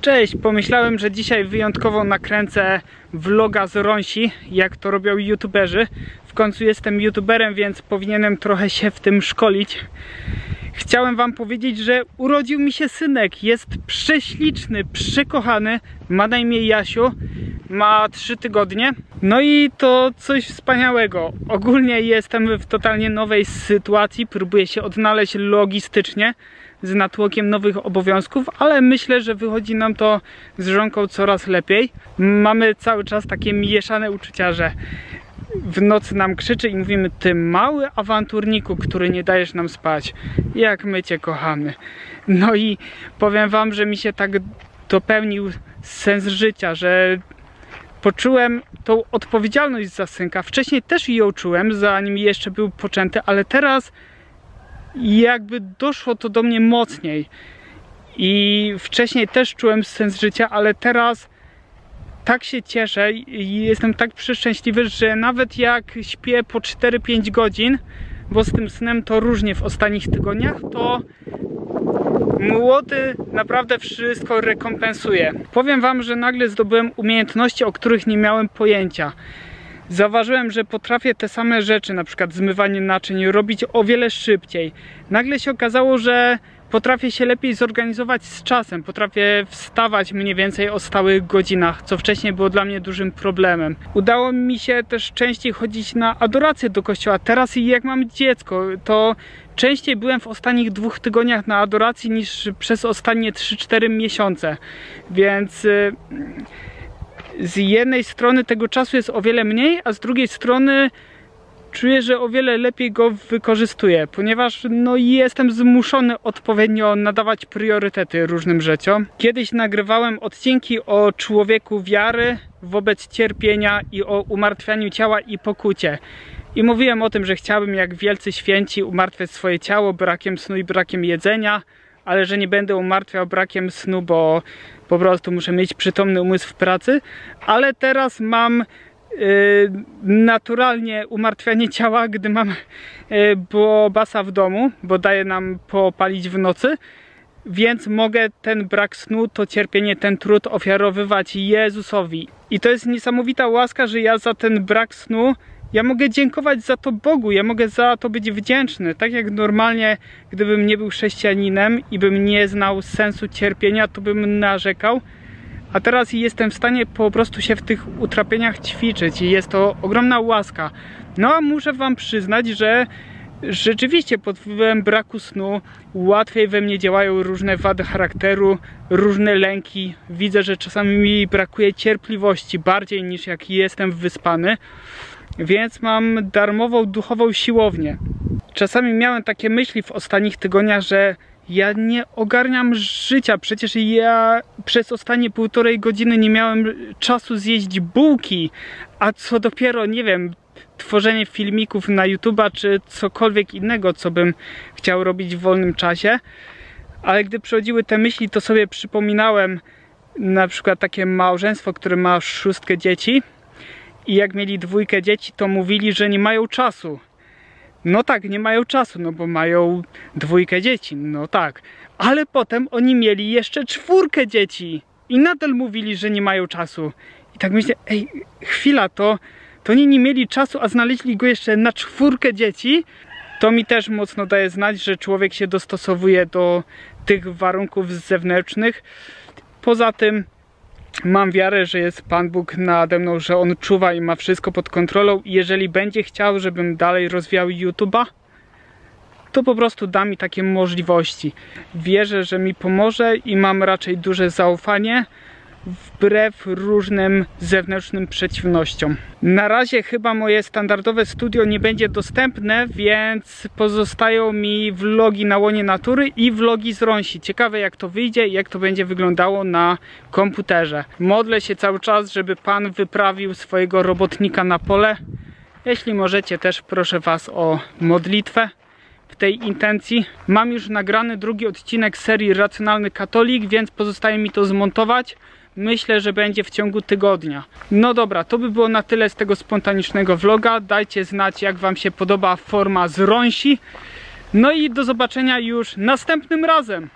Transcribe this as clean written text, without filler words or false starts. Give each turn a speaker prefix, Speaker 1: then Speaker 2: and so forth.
Speaker 1: Cześć, pomyślałem, że dzisiaj wyjątkowo nakręcę vloga z Ronsi, jak to robią youtuberzy. W końcu jestem youtuberem, więc powinienem trochę się w tym szkolić. Chciałem wam powiedzieć, że urodził mi się synek, jest prześliczny, przekochany, ma na imię Jasiu, ma 3 tygodnie. No i to coś wspaniałego. Ogólnie jestem w totalnie nowej sytuacji, próbuję się odnaleźć logistycznie z natłokiem nowych obowiązków, ale myślę, że wychodzi nam to z żonką coraz lepiej. Mamy cały czas takie mieszane uczucia, że w nocy nam krzyczy i mówimy: ty mały awanturniku, który nie dajesz nam spać, jak my cię kochamy. No i powiem wam, że mi się tak dopełnił sens życia, że poczułem tą odpowiedzialność za synka. Wcześniej też ją czułem, zanim jeszcze był poczęty, ale teraz jakby doszło to do mnie mocniej. I wcześniej też czułem sens życia, ale teraz tak się cieszę i jestem tak przeszczęśliwy, że nawet jak śpię po 4-5 godzin, bo z tym snem to różnie w ostatnich tygodniach, to młody naprawdę wszystko rekompensuje. Powiem wam, że nagle zdobyłem umiejętności, o których nie miałem pojęcia. Zauważyłem, że potrafię te same rzeczy, na przykład zmywanie naczyń, robić o wiele szybciej. Nagle się okazało, że potrafię się lepiej zorganizować z czasem. Potrafię wstawać mniej więcej o stałych godzinach, co wcześniej było dla mnie dużym problemem. Udało mi się też częściej chodzić na adorację do kościoła. Teraz jak mam dziecko, to częściej byłem w ostatnich 2 tygodniach na adoracji niż przez ostatnie 3-4 miesiące. Więc z jednej strony tego czasu jest o wiele mniej, a z drugiej strony czuję, że o wiele lepiej go wykorzystuję, ponieważ no jestem zmuszony odpowiednio nadawać priorytety różnym rzeczom. Kiedyś nagrywałem odcinki o człowieku wiary wobec cierpienia i o umartwianiu ciała i pokucie. I mówiłem o tym, że chciałbym jak wielcy święci umartwiać swoje ciało brakiem snu i brakiem jedzenia, ale że nie będę umartwiał brakiem snu, bo po prostu muszę mieć przytomny umysł w pracy. Ale teraz mam naturalnie umartwianie ciała, gdy mam bobasa w domu, bo daje nam popalić w nocy, więc mogę ten brak snu, to cierpienie, ten trud ofiarowywać Jezusowi. I to jest niesamowita łaska, że ja za ten brak snu ja mogę dziękować za to Bogu, ja mogę za to być wdzięczny. Tak jak normalnie, gdybym nie był chrześcijaninem i bym nie znał sensu cierpienia, to bym narzekał. A teraz jestem w stanie po prostu się w tych utrapieniach ćwiczyć i jest to ogromna łaska. No a muszę wam przyznać, że rzeczywiście pod wpływem braku snu łatwiej we mnie działają różne wady charakteru, różne lęki. Widzę, że czasami mi brakuje cierpliwości bardziej niż jak jestem wyspany. Więc mam darmową duchową siłownię. Czasami miałem takie myśli w ostatnich tygodniach, że ja nie ogarniam życia. Przecież ja przez ostatnie 1,5 godziny nie miałem czasu zjeść bułki. A co dopiero, nie wiem, tworzenie filmików na YouTube'a czy cokolwiek innego, co bym chciał robić w wolnym czasie. Ale gdy przychodziły te myśli, to sobie przypominałem na przykład takie małżeństwo, które ma 6 dzieci. I jak mieli 2 dzieci, to mówili, że nie mają czasu. No tak, nie mają czasu, no bo mają 2 dzieci, no tak. Ale potem oni mieli jeszcze 4 dzieci i nadal mówili, że nie mają czasu. I tak myślę, ej, chwila, to oni nie mieli czasu, a znaleźli go jeszcze na 4 dzieci. To mi też mocno daje znać, że człowiek się dostosowuje do tych warunków zewnętrznych. Poza tym mam wiarę, że jest Pan Bóg nade mną, że On czuwa i ma wszystko pod kontrolą i jeżeli będzie chciał, żebym dalej rozwijał YouTube'a, to po prostu da mi takie możliwości. Wierzę, że mi pomoże i mam raczej duże zaufanie wbrew różnym zewnętrznym przeciwnościom. Na razie chyba moje standardowe studio nie będzie dostępne, więc pozostają mi vlogi na łonie natury i vlogi z Ronsi. Ciekawe jak to wyjdzie i jak to będzie wyglądało na komputerze. Modlę się cały czas, żeby Pan wyprawił swojego robotnika na pole. Jeśli możecie, też proszę was o modlitwę w tej intencji. Mam już nagrany 2. odcinek serii Racjonalny Katolik, więc pozostaje mi to zmontować. Myślę, że będzie w ciągu tygodnia. No dobra, to by było na tyle z tego spontanicznego vloga. Dajcie znać, jak wam się podoba forma z Ronsi. No i do zobaczenia już następnym razem.